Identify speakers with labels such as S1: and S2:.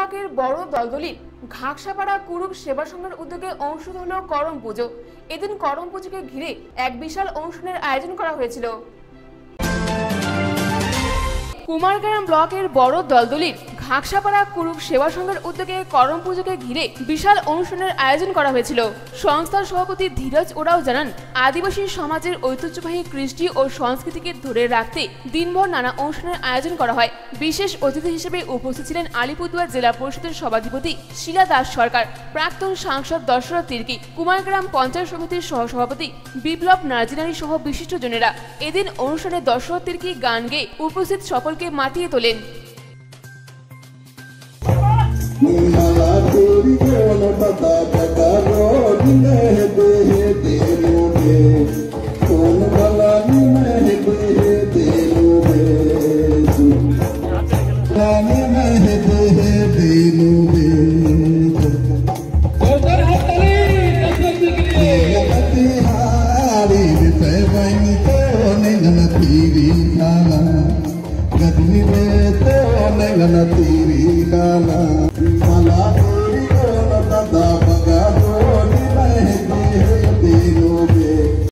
S1: ব্লকের বড় দলদলির ঘাকসাপাড়া কুরুক সেবা সংঘের উদ্যোগে অনুষ্ঠিত হলো করম পুজো। এদিন করম পুজোকে ঘিরে এক বিশাল অনুষ্ঠানের আয়োজন করা হয়েছিল। কুমারগ্রাম ব্লকের বড় দলদলির ঘাকসাপাড়া কুরুক সেবা সংঘের উদ্যোগে করম পুজোকে ঘিরে বিশাল অনুষ্ঠানের আয়োজন করা হয়েছিল। সংস্থার সভাপতি ধীরজ ওরাও জানান, আদিবাসী সমাজের ঐতিহ্যবাহী কৃষ্টি ও সংস্কৃতিকে ধরে রাখতে দিনভর নানা অনুষ্ঠানের আয়োজন করা হয়। বিশেষ অতিথি হিসেবে উপস্থিত ছিলেন আলিপুরদুয়ার জেলা পরিষদের সভাধিপতি শিলা দাস সরকার, প্রাক্তন সাংসদ দশরথ তির্কি, কুমারগ্রাম পঞ্চায়েত সমিতির সহসভাপতি বিপ্লব নার্জিনারি সহ বিশিষ্টজনেরা। এদিন অনুষ্ঠানে দশরথ তির্কি গান গেয়ে উপস্থিত সকলকে মাতিয়ে তোলেন।
S2: Gana tiri kana